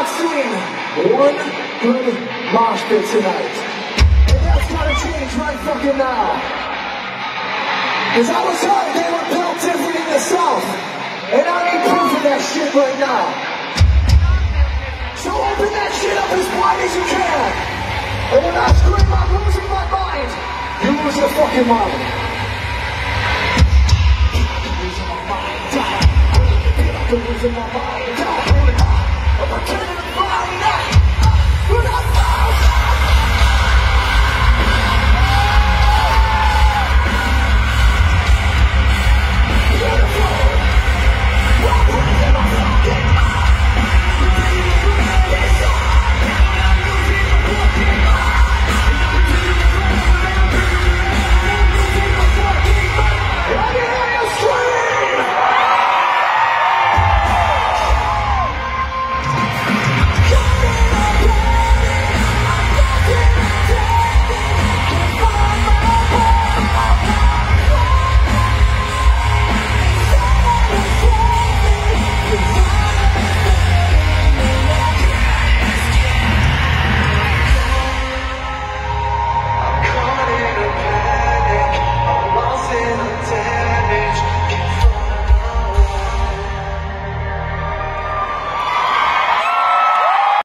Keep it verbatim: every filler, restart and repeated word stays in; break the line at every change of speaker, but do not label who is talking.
not seen one good mosh pit tonight. And that's gotta change right fucking now. Cause I was heard they were built different in the South. And I need proof of that shit right now. So open that shit up as wide as you can. And when I scream I'm losing my mind, you lose your fucking mind. Losing my mind, losing my mind, I'm